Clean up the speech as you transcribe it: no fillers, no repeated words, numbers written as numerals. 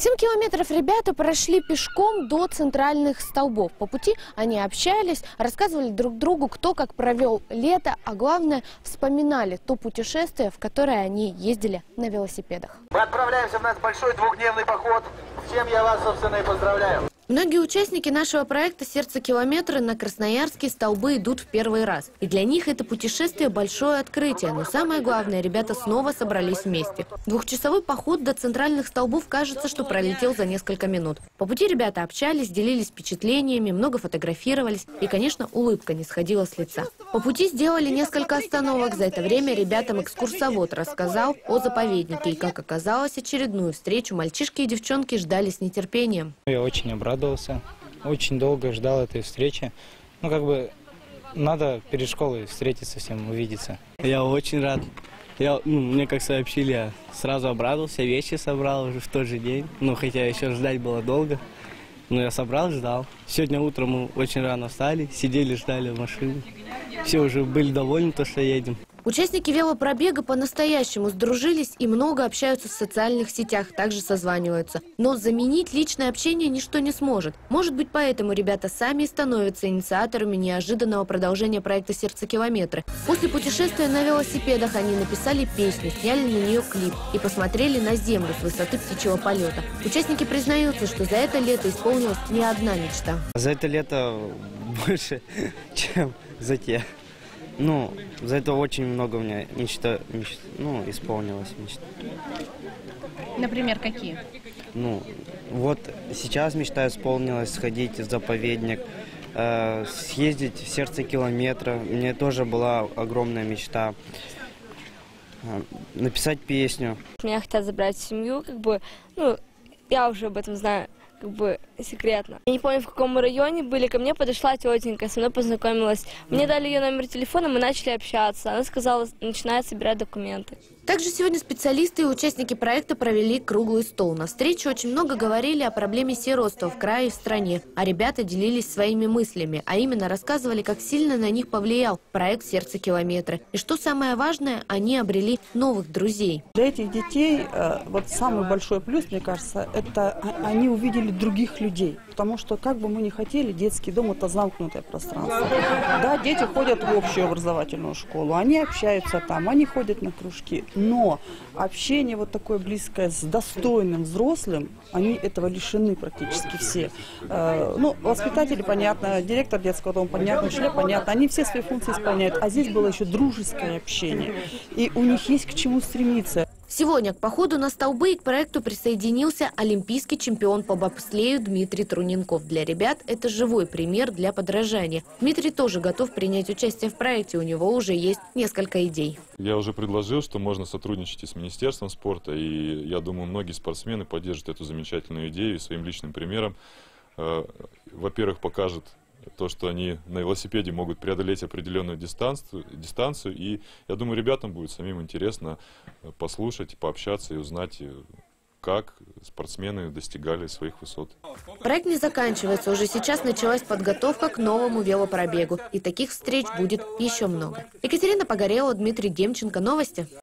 7 километров ребята прошли пешком до центральных столбов. По пути они общались, рассказывали друг другу, кто как провел лето, а главное, вспоминали то путешествие, в которое они ездили на велосипедах. Мы отправляемся в наш большой двухдневный поход, с чем я вас, собственно, и поздравляю. Многие участники нашего проекта «Сердце километра» на красноярские столбы идут в первый раз. И для них это путешествие – большое открытие. Но самое главное, ребята снова собрались вместе. Двухчасовой поход до центральных столбов, кажется, что пролетел за несколько минут. По пути ребята общались, делились впечатлениями, много фотографировались. И, конечно, улыбка не сходила с лица. По пути сделали несколько остановок. За это время ребятам экскурсовод рассказал о заповеднике. И, как оказалось, очередную встречу мальчишки и девчонки ждали с нетерпением. Я очень обрадовался. Очень долго ждал этой встречи. Надо перед школой встретиться всем, увидеться. Я очень рад. Мне как сообщили, я сразу обрадовался, вещи собрал уже в тот же день. Хотя еще ждать было долго. Но я собрал, ждал. Сегодня утром мы очень рано встали, сидели, ждали в машине. Все уже были довольны, что едем. Участники велопробега по-настоящему сдружились и много общаются в социальных сетях, также созваниваются. Но заменить личное общение ничто не сможет. Может быть, поэтому ребята сами становятся инициаторами неожиданного продолжения проекта «Сердце километра». После путешествия на велосипедах они написали песню, сняли на нее клип и посмотрели на землю с высоты птичьего полета. Участники признаются, что за это лето исполнилась не одна мечта. За это лето больше, чем за те. За это очень много у меня исполнилось мечта. Например, какие? Вот сейчас мечта исполнилась сходить в заповедник, съездить в сердце километра. У меня тоже была огромная мечта. Написать песню. Меня хотят забрать в семью, я уже об этом знаю. Секретно. Я не помню, в каком мы районе были, ко мне подошла тетенька, со мной познакомилась. Мне дали ее номер телефона, мы начали общаться. Она сказала, начинает собирать документы. Также сегодня специалисты и участники проекта провели круглый стол. На встрече очень много говорили о проблеме сиротства в крае и в стране. А ребята делились своими мыслями, а именно рассказывали, как сильно на них повлиял проект «Сердце километра». И что самое важное, они обрели новых друзей. Для этих детей самый большой плюс, мне кажется, это они увидели других людей. Потому что, как бы мы ни хотели, детский дом – это замкнутое пространство. Да, дети ходят в общую образовательную школу, они общаются там, они ходят на кружки. Но общение такое близкое с достойным взрослым, они этого лишены практически все. Воспитатели, понятно, директор детского дома, понятно, учителя, понятно, они все свои функции исполняют. А здесь было еще дружеское общение. И у них есть к чему стремиться. Сегодня к походу на столбы и к проекту присоединился олимпийский чемпион по бобслею Дмитрий Труненков. Для ребят это живой пример для подражания. Дмитрий тоже готов принять участие в проекте, у него уже есть несколько идей. Я уже предложил, что можно сотрудничать и с Министерством спорта, и я думаю, многие спортсмены поддержат эту замечательную идею своим личным примером. Во-первых, покажет то, что они на велосипеде могут преодолеть определенную дистанцию. И я думаю, ребятам будет самим интересно послушать, пообщаться и узнать, как спортсмены достигали своих высот. Проект не заканчивается. Уже сейчас началась подготовка к новому велопробегу. И таких встреч будет еще много. Екатерина Погорелова, Дмитрий Демченко. Новости.